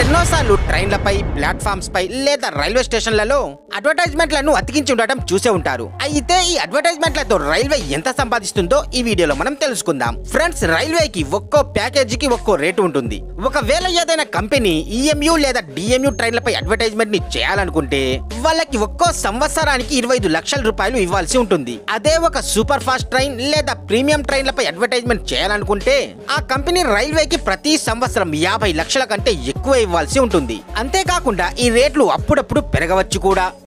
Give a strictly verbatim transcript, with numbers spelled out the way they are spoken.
ఎన్నోసార్లు ట్రైన్లపై, ప్లాట్ఫామ్స్ పై లేదా రైల్వే స్టేషన్లలో అడ్వర్టైజ్మెంట్లను అతికించి ఉండటం చూసే ఉంటారు. అయితే ఈ అడ్వర్టైజ్మెంట్లతో రైల్వే ఎంత సంపాదిస్తుందో ఈ వీడియోలో మనం తెలుసుకుందాం. ఫ్రెండ్స్, రైల్వేకి ఒక్కో ప్యాకేజీకి ఒక్కో రేటు ఉంటుంది. ఒకవేళ ఏదైనా కంపెనీ ఈఎంయు లేదా డిఎంయు ట్రైన్లపై అడ్వర్టైజ్మెంట్ ని చేయాలనుకుంటే వాళ్ళకి ఒక్కో సంవత్సరానికి ఇరవై ఐదు లక్షల రూపాయలు ఇవ్వాల్సి ఉంటుంది. అదే ఒక సూపర్ ఫాస్ట్ ట్రైన్ లేదా ప్రీమియం ట్రైన్లపై అడ్వర్టైజ్మెంట్ చేయాలనుకుంటే ఆ కంపెనీ రైల్వేకి ప్రతి సంవత్సరం యాభై లక్షల కంటే ఎక్కువ ఇవ్వాల్సి ఉంటుంది. అంతేకాకుండా ఈ రేట్లు అప్పుడప్పుడు పెరగవచ్చు కూడా.